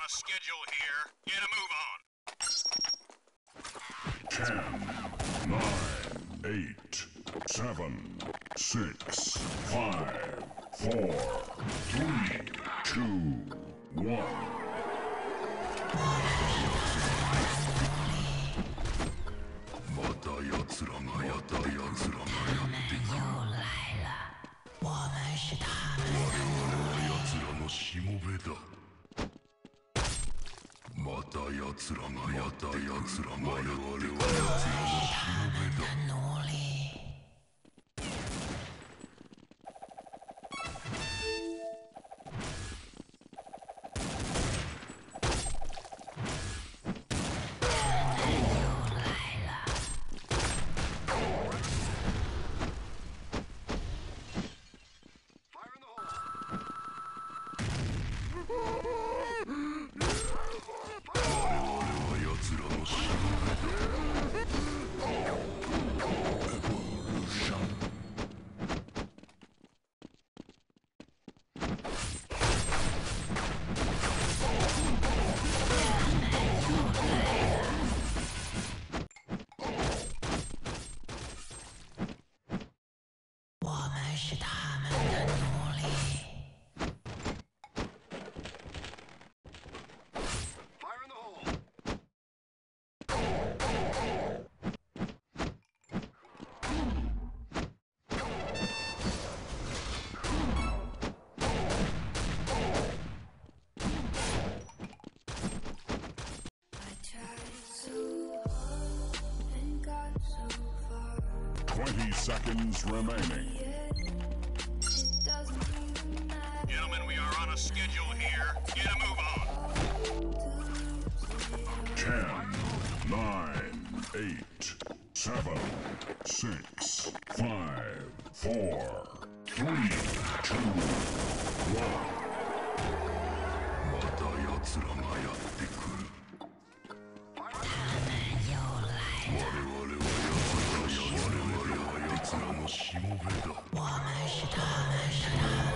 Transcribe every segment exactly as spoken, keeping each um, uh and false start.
a schedule here. Get a move on. Ten, nine, eight, seven, six, five, four, three, two, one. また奴らがやった奴らがやってくる。又来了，我们是他们的奴隶。奴らのしもべだ。また奴らがやった奴らがやってくる。我々は奴らのしもべだ。奴隶。 是他们的奴隶。Fire in the hole. I tried so hard and got so far. Twenty seconds remaining. Gentlemen, we are on a schedule here. Get a move on. Ten, nine, eight, seven, six, five, four, three, two, one. また奴らがやってくる。他们又来了。我々は奴ら、我々は奴らのしもべだ。我们是他们，是他们。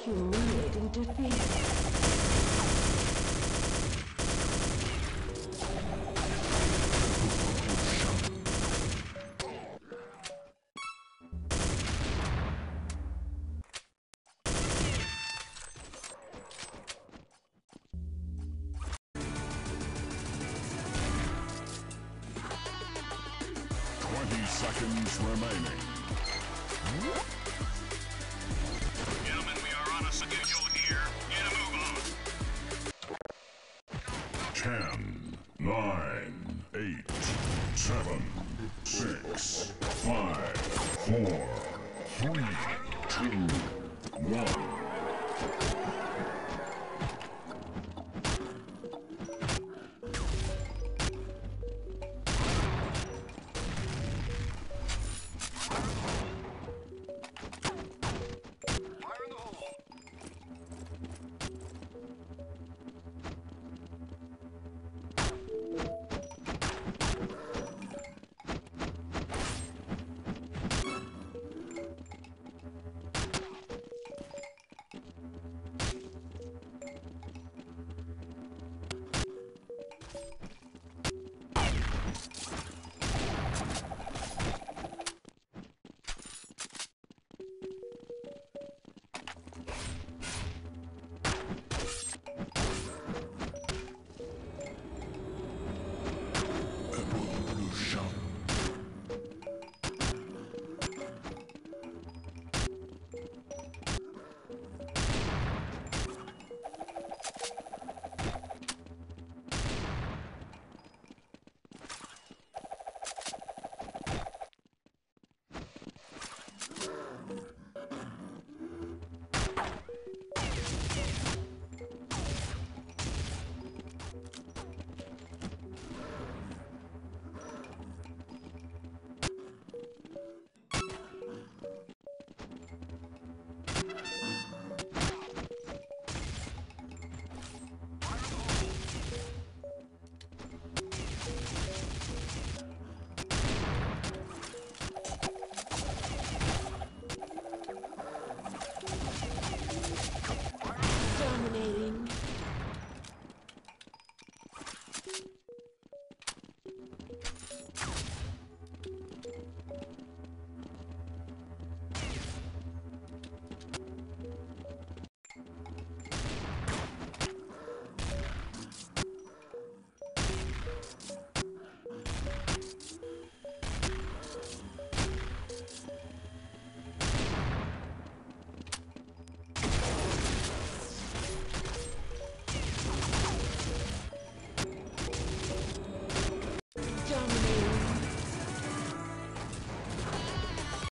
Humiliating defeat. Twenty seconds remaining. Gentlemen, we are on a schedule here. Get a move on. Ten, nine, eight, seven, six, five, four, three, two, one.